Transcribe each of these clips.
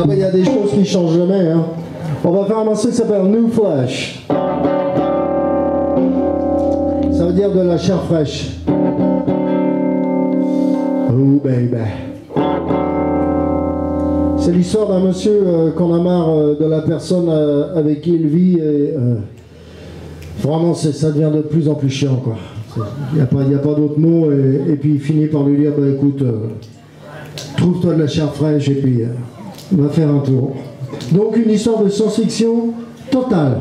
Ah ben, il y a des choses qui changent jamais, hein. On va faire un morceau qui s'appelle New Flesh. Ça veut dire de la chair fraîche. Oh baby. C'est l'histoire d'un monsieur qu'on a marre de la personne avec qui il vit et vraiment ça devient de plus en plus chiant quoi. Il n'y a pas d'autre mot et puis il finit par lui dire bah écoute trouve-toi de la chair fraîche et puis on va faire un tour. Donc une histoire de science-fiction totale.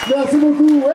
Merci beaucoup.